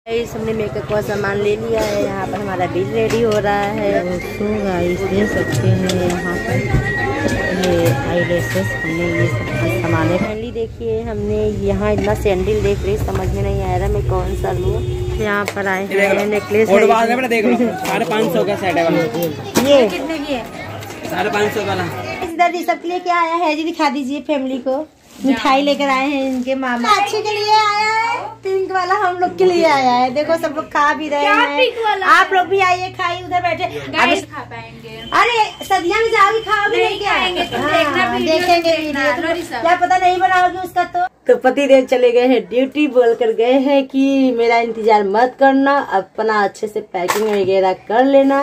हमने मेकअप का सामान ले लिया है। यहाँ पर हमारा बिल रेडी हो रहा है। तो गाइस देख सकते हैं यहाँ पर ये आईलैशेस हमने ये सब सामान फाइनली देखिए। हमने यहाँ इतना सैंडल देख रही, समझ में नहीं आ रहा मैं कौन सा लूँ। यहाँ पर आए हैं नेकलेस देख लो 550 का सेट है। ये कितने की है? 550 वाला। इधर सबके लिए क्या आया है जी, दिखा दीजिए। फैमिली को मिठाई लेकर आए हैं इनके मामा। अच्छे के लिए आया है, पिंक वाला हम लोग के लिए आया है। देखो सब लोग खा भी रहे हैं, आप लोग भी आइए खाइए। उधर बैठे खा पाएंगे। अरे सदिया में जाओगी खाओगी नहीं क्या? देखेंगे क्या पता नहीं बनाओगी उसका। तो पति देव चले गए हैं ड्यूटी, बोल कर गए हैं कि मेरा इंतजार मत करना, अपना अच्छे से पैकिंग वगैरह कर लेना।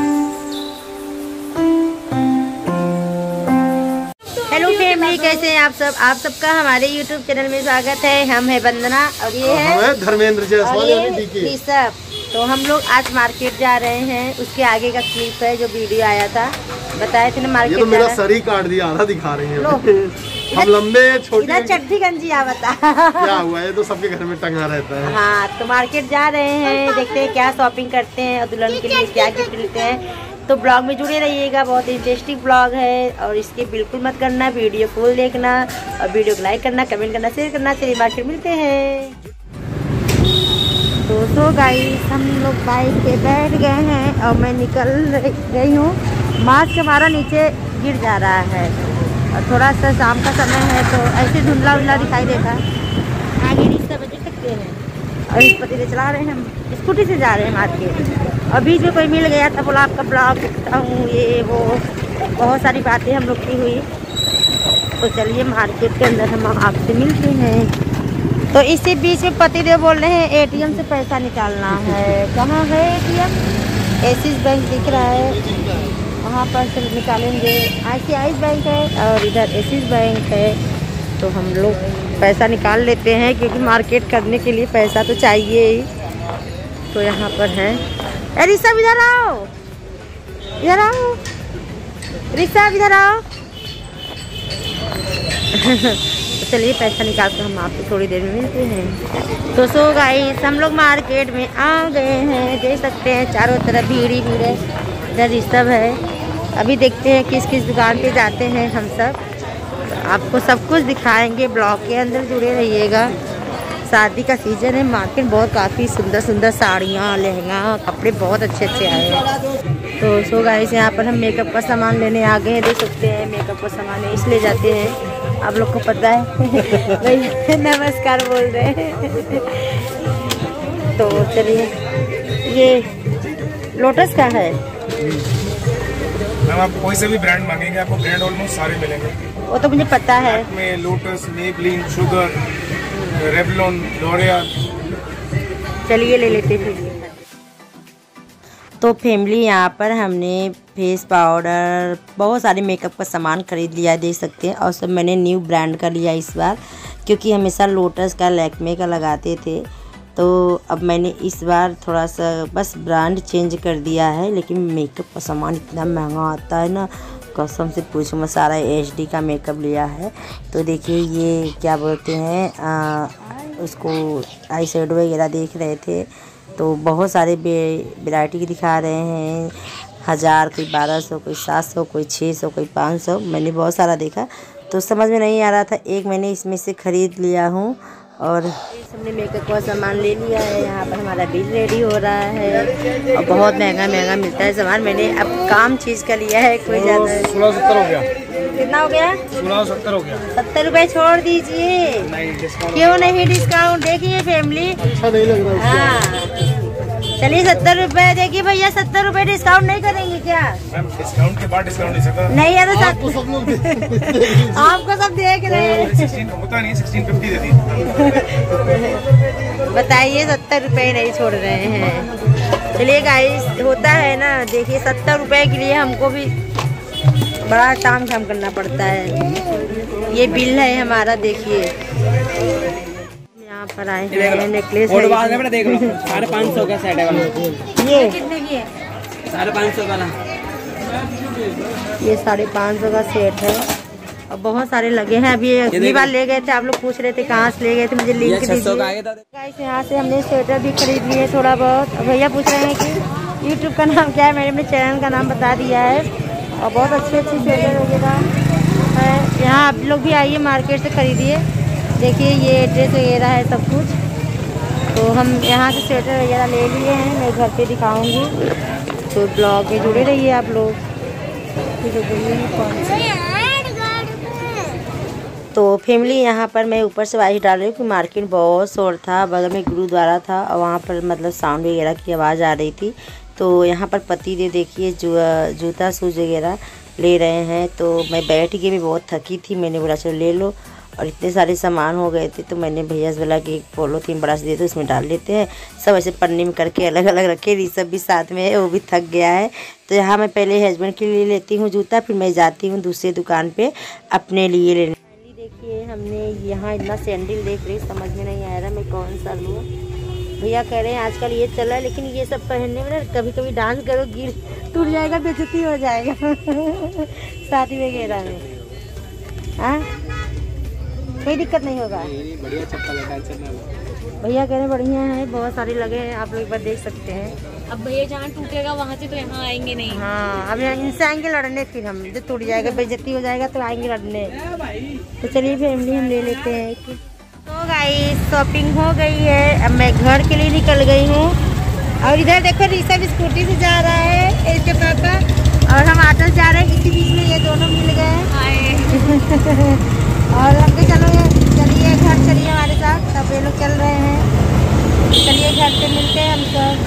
हेलो फैमिली, कैसे हैं आप सब? आप सबका हमारे YouTube चैनल में स्वागत है। हम है वंदना और ये है धर्मेंद्र ऋषभ। तो हम लोग आज मार्केट जा रहे हैं, उसके आगे का क्लिप है जो वीडियो आया था, बताए थे ना मार्केट। ये तो मेरा सर ही काट दिया, आधा दिखा रही है। हम लंबे छोटे इधर चट्टी गंजी आ बता क्या हुआ है, तो सबके घर में टंगा रहता है। हाँ, तो मार्केट जा रहे हैं, देखते हैं क्या शॉपिंग करते हैं और दुल्हन के लिए क्या गिफ्ट लेते हैं। तो ब्लॉग में जुड़े रहिएगा, बहुत इंटरेस्टिंग ब्लॉग है और इसके बिल्कुल मत करना, वीडियो फुल देखना और वीडियो को लाइक करना, कमेंट करना, शेयर करना। चलिए मार्केट मिलते हैं। तो गाइस हम लोग बाइक पे बैठ गए हैं और मैं निकल गई हूँ। मास्क हमारा नीचे गिर जा रहा है और थोड़ा सा शाम का समय है तो ऐसे धुंधला उंधला दिखाई देता। आगे रिश्ता बजे सकते हैं और इस पति से चला रहे हैं, हम स्कूटी से जा रहे हैं मार्केट। और बीच में कोई मिल गया था, बोला आपका ब्लॉग देखता हूँ, ये वो बहुत सारी बातें हम लोग की हुई। तो चलिए मार्केट के अंदर हम आपसे मिलते हैं। तो इसी बीच में पतिदेव बोल रहे हैं एटीएम से पैसा निकालना है। कहाँ है एटीएम? एक्सिस बैंक दिख रहा है, वहाँ पर से निकालेंगे। ICICI बैंक है और इधर एक्सिस बैंक है। तो हम लोग पैसा निकाल लेते हैं क्योंकि मार्केट करने के लिए पैसा तो चाहिए ही। तो यहाँ पर है। अरे ऋषभ इधर आओ, इधर आओ ऋषभ, इधर आओ। तो चलिए पैसा निकाल कर हम आपको थोड़ी देर में मिलते हैं। तो सो गाइस हम लोग मार्केट में आ गए हैं, देख सकते हैं चारों तरफ भीड़ ही भीड़ है। इधर ऋषभ है। अभी देखते हैं किस किस दुकान पे जाते हैं हम सब। तो आपको सब कुछ दिखाएंगे, ब्लॉग के अंदर जुड़े रहिएगा। शादी का सीजन है, मार्केट बहुत काफ़ी सुंदर सुंदर साड़ियाँ, लहंगा, कपड़े बहुत अच्छे अच्छे आए हैं। तो सो गाइस यहाँ पर हम मेकअप का सामान लेने आ गए हैं, देख सकते हैं मेकअप का सामान है, इसलिए जाते हैं। आप लोग को पता है भाई नमस्कार बोल रहे हैं। तो चलिए, ये लोटस का है। मैम आप कोई से भी ब्रांड मांगेंगे आपको ब्रांड ऑलमोस्ट सारे मिलेंगे। वो तो मुझे पता है। में Lotus, Maybelline, Sugar, Revlon, L'Oreal. चलिए ले लेते हैं। तो फैमिली यहाँ पर हमने फेस पाउडर, बहुत सारे मेकअप का सामान खरीद लिया, देख सकते हैं। और सब मैंने न्यू ब्रांड का लिया इस बार, क्योंकि हमेशा लोटस का, लैक्मे का लगाते थे। तो अब मैंने इस बार थोड़ा सा बस ब्रांड चेंज कर दिया है। लेकिन मेकअप का सामान इतना महंगा आता है ना, कसम से पूछो। मैं सारा HD का मेकअप लिया है। तो देखिए ये क्या बोलते हैं उसको, आई शेडो वगैरह देख रहे थे। तो बहुत सारे वैरायटी की दिखा रहे हैं, 1000, कोई 1200, कोई 700, कोई 600, कोई 500। मैंने बहुत सारा देखा तो समझ में नहीं आ रहा था, एक मैंने इसमें से ख़रीद लिया हूँ। और हमने मेकअप का सामान ले लिया है। यहाँ पर हमारा बिल रेडी हो रहा है और बहुत महंगा महंगा मिलता है सामान। मैंने अब काम चीज़ का लिया है, कोई ज़्यादा 1670 हो गया। कितना हो गया? 1670 हो गया। 70 रुपये छोड़ दीजिए। क्यों नहीं डिस्काउंट? देखिए फैमिली, अच्छा नहीं लग रहा है। हाँ चलिए 70 रुपये देखिए भैया, 70 रुपये डिस्काउंट नहीं करेंगे क्या? मैम डिस्काउंट के बाद डिस्काउंट नहीं सकता। नहीं है तो आपको सब लोग आपको सब देख रहे हैं। 16 होता नहीं, 1650 दे दी। बताइए 70 रुपये नहीं छोड़ रहे हैं। चलिए गाइस, होता है ना, देखिए 70 रुपये के लिए हमको भी बड़ा काम करना पड़ता है। ये बिल है हमारा, देखिए यहाँ पर आए हैं नेकलेस देख लो 550 का सेट है। ये कितने की है? 550 वाला। ये 550 का सेट है। और बहुत सारे लगे हैं। अभी अगली बार ले गए थे, आप लोग पूछ रहे थे कहाँ से ले गए थे, मुझे लिंक दीजिए। गाइस यहाँ से हमने स्वेटर भी खरीद लिए थोड़ा बहुत। और भैया पूछ रहे हैं कि यूट्यूब का नाम क्या है, मैंने अपने चैनल का नाम बता दिया है। और बहुत अच्छे अच्छे स्वेटर वगैरह है यहाँ, आप लोग भी आइए मार्केट से खरीदिए। देखिए ये ड्रेस वगैरह है सब कुछ। तो हम यहाँ से स्वेटर वगैरह ले लिए हैं, मैं घर पे दिखाऊंगी, तो ब्लॉग में जुड़े रहिए आप लोग। तो फैमिली यहाँ पर मैं ऊपर से वाइस डाल रही हूँ कि मार्केट बहुत शोर था, बगल में गुरुद्वारा था और वहाँ पर मतलब साउंड वगैरह की आवाज़ आ रही थी। तो यहाँ पर पति दे देखिए जूता शूज वगैरह ले रहे हैं। तो मैं बैठ के भी बहुत थकी थी, मैंने बोला चलो ले लो। और इतने सारे सामान हो गए थे तो मैंने भैया से बोला कि एक पॉलीथीन बड़ा से दे दो, उसमें डाल लेते हैं। सब ऐसे पन्नी में करके अलग अलग रखे। ऋषभ भी साथ में है, वो भी थक गया है। तो यहाँ मैं पहले हस्बैंड के लिए लेती हूँ जूता, फिर मैं जाती हूँ दूसरी दुकान पे अपने लिए लेने। देखिए हमने यहाँ इतना सैंडल देख रही, समझ में नहीं आ रहा मैं कौन सा लूँ। भैया कह रहे हैं आजकल ये चला है, लेकिन ये सब पहनने में ना कभी कभी डांस करो गिर टूट जाएगा, बेइज्जती हो जाएगा शादी वगैरह में। हाँ कोई दिक्कत नहीं होगा। बढ़िया चप्पल है, भैया कह रहे बढ़िया है, बहुत सारे लगे हैं, आप लोग एक बार देख सकते हैं। अब भैया जहाँ टूटेगा वहाँ से तो यहाँ आएंगे नहीं। हाँ अब यहाँ इनसे आएंगे लड़ने, फिर हम जो टूट जाएगा बेइज्जती हो जाएगा तो आएंगे लड़ने। तो चलिए फैमिली हम ले लेते हैं। तो गाइस शॉपिंग हो गई है, अब मैं घर के लिए निकल गई हूँ। और इधर देखो ऋषभ स्कूटी से जा रहा है इसके पापा, और हम ऑटो से जा रहे हैं। इसी बीच में ये दोनों मिल गए और हम भी चलिए घर चलिए हमारे साथ। तब ये लोग चल रहे हैं, चलिए घर पे मिलते हैं हम सब।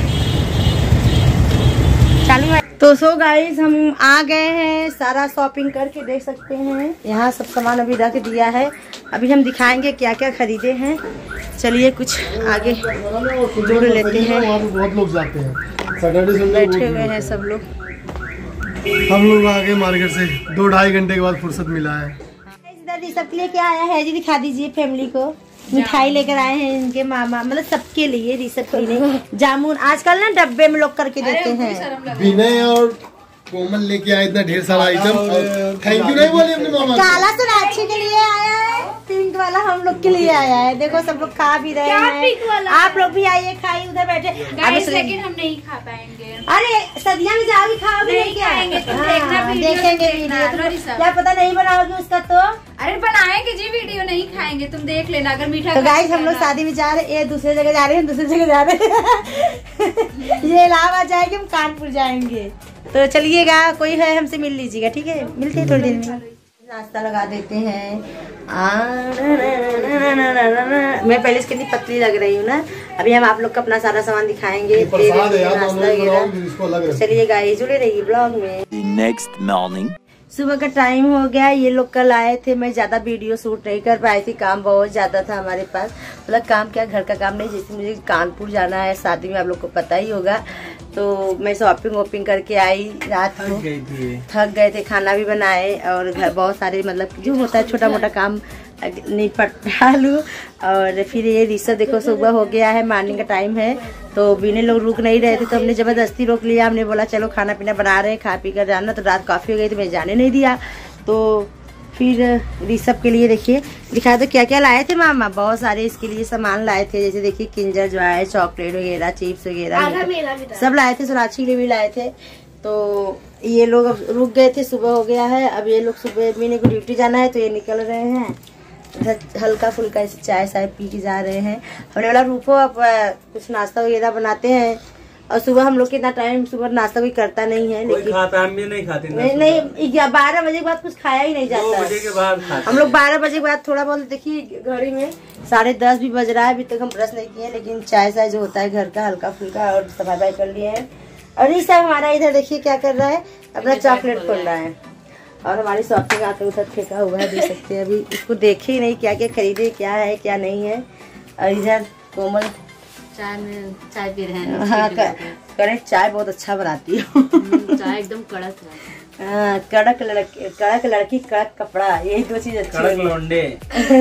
चालू है। तो सो गाइस हम आ गए हैं, सारा शॉपिंग करके देख सकते हैं। यहाँ सब सामान अभी रख दिया है, अभी हम दिखाएंगे क्या क्या खरीदे हैं। चलिए कुछ आगे जोड़ लेते हैं। बहुत लोग जाते हैं, सैटरडे संडे बैठे हुए हैं सब लोग। हम लोग आ गए मार्केट से, 2-2.5 घंटे के बाद फुर्सत मिला है। सबके लिए क्या आया है जी, दिखा दीजिए फैमिली को। मिठाई लेकर आए हैं इनके मामा, मतलब सबके लिए, ऋषभ के लिए जामुन। आजकल ना डब्बे में लोग करके देते हैं। विनय और कोमल लेके आए इतना ढेर सारा आइटम। थैंक यू नहीं बोले अपने मामा। काला सोनाक्षी के लिए आया है, पिंक वाला हम लोग के लिए आया है। देखो सब लोग खा भी रहे हैं, आप लोग भी आइए खाइए उधर बैठे। लेकिन हम नहीं खा पाएंगे। अरे सदिया में जाओगी खाओगी नहीं क्या? देखेंगे वीडियो, क्या पता नहीं बनाओगी उसका तो। अरे बनाएंगे जी वीडियो, नहीं खाएंगे, तुम देख लेना अगर मीठा। तो गाइस हम लोग शादी में जा रहे हैं, दूसरे जगह जा रहे हैं, दूसरी जगह जा रहे हैं। ये इलाहाबाद जाएंगे, हम कानपुर जाएंगे। तो चलिएगा, कोई है हमसे मिल लीजिएगा, ठीक है? मिलते हैं थोड़ी देर में। नाश्ता लगा देते हैं। मैं पहले इसके लिए पतली लग रही हूँ ना। अभी हम आप लोग का अपना सारा सामान दिखाएंगे, नाश्ता वगैरह। चलिए गाइस जुड़े रहिए ब्लॉग में। नेक्स्ट मॉर्निंग सुबह का टाइम हो गया। ये लोग कल आए थे, मैं ज्यादा वीडियो शूट नहीं कर पाई थी, काम बहुत ज्यादा था हमारे पास। मतलब काम क्या, घर का काम नहीं, जैसे मुझे कानपुर जाना है शादी में, आप लोग को पता ही होगा। तो मैं शॉपिंग वॉपिंग करके आई, रात को थक गए थे, खाना भी बनाए और घर बहुत सारे मतलब जो होता है छोटा मोटा काम निपटा लूँ। और फिर ये ऋषभ देखो सुबह हो गया है, मॉर्निंग का टाइम है, तो बिने लोग रुक नहीं रहे थे, तो हमने जबरदस्ती रोक लिया। हमने बोला चलो खाना पीना बना रहे हैं, खा पी कर जाना। तो रात काफ़ी हो गई तो मैं जाने नहीं दिया। तो फिर ऋषभ के लिए देखिए दिखा दो क्या क्या लाए थे मामा। बहुत सारे इसके लिए सामान लाए थे, जैसे देखिए किंजर जो है, चॉकलेट वगैरह, चिप्स वगैरह सब लाए थे। सोनाक्षी के लिए भी लाए थे। तो ये लोग अब रुक गए थे, सुबह हो गया है। अब ये लोग सुबह मीने को ड्यूटी जाना है तो ये निकल रहे हैं। हल्का फुल्का चाय साय पी के जा रहे हैं। हमने बोला रुको अब कुछ नाश्ता वगैरह बनाते हैं। और सुबह हम लोग के इतना टाइम सुबह नाश्ता कोई करता नहीं है, लेकिन हम भी नहीं खाते। नहीं 12 बजे के बाद कुछ खाया ही नहीं जाता है। हम लोग 12 बजे के बाद थोड़ा बहुत, देखिए घड़ी में 10:30 भी बज रहा है, अभी तक हम ब्रश नहीं किए, लेकिन चाय साय जो होता है घर का हल्का फुल्का और सफाई कर लिए हैं। और ये सब हमारा इधर देखिए क्या कर रहा है, अपना चॉकलेट खोल रहा है। और हमारी शॉपिंग आकर उधर फेंका हुआ है, देख सकते हैं। अभी इसको देखे ही नहीं क्या क्या खरीदे, क्या है क्या नहीं है। और इधर कोमल चाय पी रहे हैं। हाँ करेक्ट, चाय बहुत अच्छा बनाती है। चाय एकदम कड़क है। कड़क लड़की कड़क कपड़ा, यही दो चीज अच्छी है।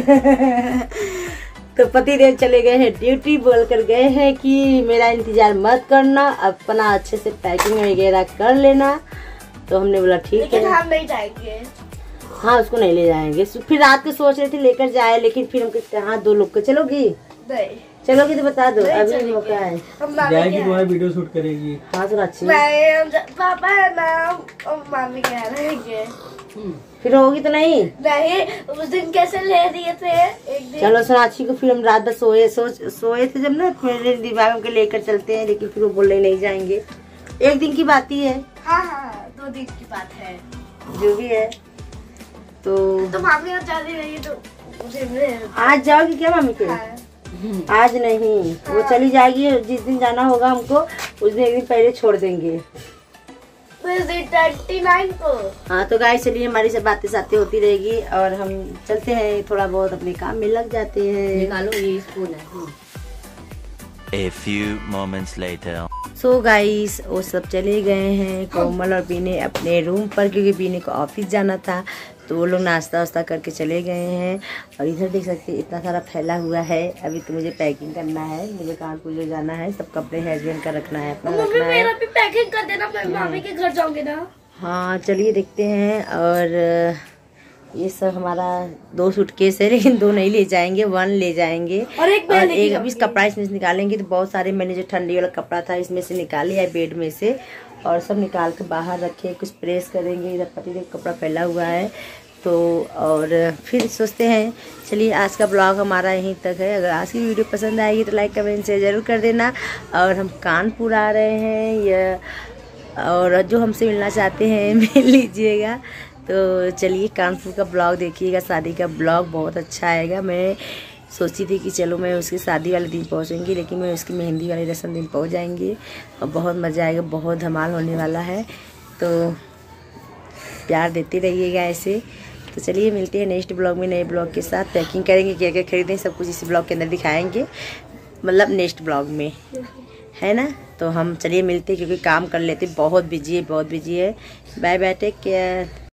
तो पतिदेव चले गए हैं ड्यूटी, बोल कर गए हैं कि मेरा इंतजार मत करना, अपना अच्छे से पैकिंग वगैरह कर लेना। तो हमने बोला ठीक है, हम नहीं जाएंगे। हाँ उसको नहीं ले जाएंगे। फिर रात को सोच रहे थे लेकर जाए, लेकिन फिर हम कहते हाँ 2 लोग को चलोगी, चलोगी तो बता दो, अभी मौका है। जाएगी तुम्हारा वीडियो शूट करेगी। हाँ तो अच्छी पापा है ना और मामी कह रहे हैं फिर होगी तो नहीं। उस दिन कैसे ले दिए थे एक दिन। चलो सोनाक्षी को फिर हम रात भर सोए थे जब ना, मेरे दिमाग में लेकर चलते हैं, लेकिन फिर वो बोल रहे नहीं जाएंगे। एक दिन की बात ही है। हाँ 2 दिन की बात है, जो भी है। तो मामी और जाती रही तो मुझे आज जाओगी क्या मामी के? आज नहीं, वो चली जाएगी। जिस दिन जाना होगा हमको उस दिन एक दिन पहले छोड़ देंगे। 29 को। हाँ तो गाइस चलिए, हमारी सब बातें साथी होती रहेगी और हम चलते हैं, थोड़ा बहुत अपने काम में लग जाते हैं। निकालो ये स्पून है। A few moments later. So guys वो सब चले गए हैं, कोमल और बीने अपने रूम पर, क्योंकि बीने को ऑफिस जाना था, तो वो लोग नाश्ता वास्ता करके चले गए हैं। और इधर देख सकते हैं इतना सारा फैला हुआ है। अभी तो मुझे पैकिंग करना है, मुझे कानपुर ले जाना है, सब कपड़े हस्बैंड का रखना है, अपना रखना है। मेरा भी पैकिंग कर देना, मैं मामी के घर जाऊंगी ना। हाँ चलिए देखते हैं। और ये सब हमारा 2 सूटकेस है, लेकिन 2 नहीं ले जाएंगे, 1 ले जाएंगे। और एक अभी कपड़ा इसमें से निकालेंगे। तो बहुत सारे मैंने जो ठंडी वाला कपड़ा था इसमें से निकाल लिया है बेड में से, और सब निकाल के बाहर रखे, कुछ प्रेस करेंगे। इधर पति देव कपड़ा फैला हुआ है। तो और फिर सोचते हैं। चलिए आज का ब्लॉग हमारा यहीं तक है। अगर आज की वीडियो पसंद आएगी तो लाइक कमेंट शेयर जरूर कर देना। और हम कानपुर आ रहे हैं, या और जो हमसे मिलना चाहते हैं मिल लीजिएगा। तो चलिए कानपुर का ब्लॉग देखिएगा, शादी का ब्लॉग बहुत अच्छा आएगा। मैं सोची थी कि चलो मैं उसकी शादी वाले दिन पहुंचूंगी, लेकिन मैं उसकी मेहंदी वाले रस्म दिन पहुंच जाएंगी और बहुत मज़ा आएगा, बहुत धमाल होने वाला है। तो प्यार देते रहिएगा ऐसे। तो चलिए मिलते हैं नेक्स्ट ब्लॉग में, नए ब्लॉग के साथ। पैकिंग करेंगे, क्या क्या खरीदें, सब कुछ इसी ब्लॉग के अंदर दिखाएंगे, मतलब नेक्स्ट ब्लॉग में, है ना। तो हम चलिए मिलते हैं, क्योंकि काम कर लेते, बहुत बिजी है, बहुत बिजी है। Bye bye, take care.